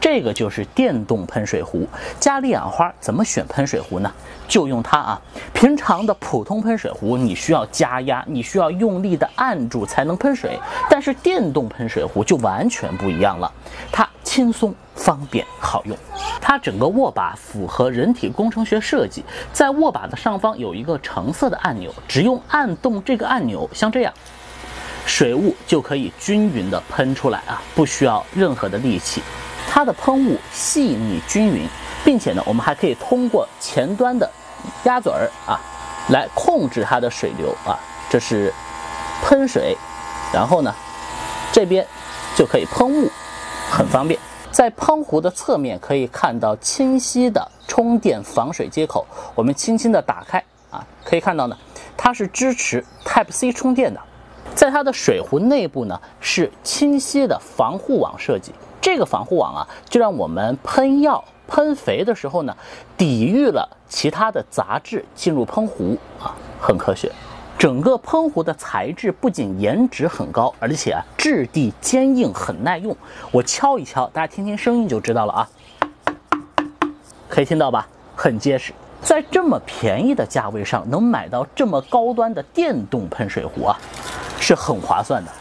这个就是电动喷水壶。家里养花怎么选喷水壶呢？就用它啊。平常的普通喷水壶，你需要加压，你需要用力的按住才能喷水。但是电动喷水壶就完全不一样了，它轻松、方便、好用。它整个握把符合人体工程学设计，在握把的上方有一个橙色的按钮，只用按动这个按钮，像这样，水雾就可以均匀的喷出来啊，不需要任何的力气。它的喷雾细腻均匀，并且呢，我们还可以通过前端的鸭嘴儿啊，来控制它的水流啊。这是喷水，然后呢，这边就可以喷雾，很方便。在喷壶的侧面可以看到清晰的充电防水接口，我们轻轻的打开啊，可以看到呢，它是支持 Type-C 充电的。在它的水壶内部呢，是清晰的防护网设计。这个防护网啊，就让我们喷药、喷肥的时候呢，抵御了其他的杂质进入喷壶啊，很科学。整个喷壶的材质不仅颜值很高，而且质地坚硬，很耐用。我敲一敲，大家听听声音就知道了啊，可以听到吧？很结实。在这么便宜的价位上能买到这么高端的电动喷水壶啊，是很划算的。